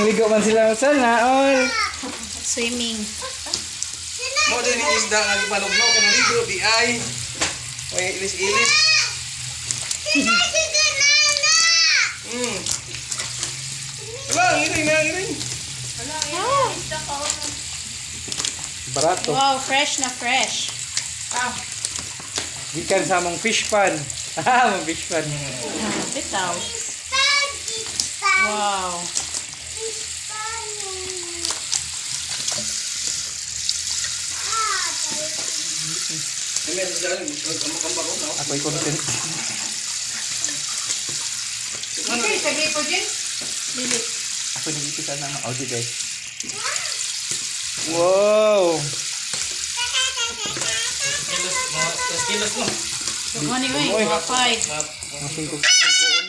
Ligo man sila sana all. Swimming. Mo din yung isda nga gipanugno kana ligo di ay. Oy ilis-ilis. Wala, iring na iring. Barato. Wow, fresh na fresh. Gikan sa among fish pan. Ah, mong fish pan. Bitaw. Wow. Kami sa dalan, kambak ko no. Ako'y content. Okay, sabi ko din. Dili. Ako nagipisa na ang audio guys. Wow! Kilos mo. Good morning, oy. Kapay. Masing ko